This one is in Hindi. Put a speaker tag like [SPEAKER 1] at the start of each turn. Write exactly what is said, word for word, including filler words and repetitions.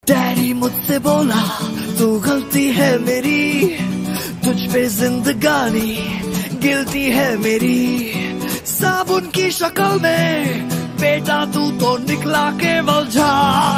[SPEAKER 1] डैडी मुझसे बोला तू गलती है मेरी, तुझ पे जिंदगानी गिल्टी है मेरी। साबुन की शक्ल में बेटा तू तो निकला केवल झाग।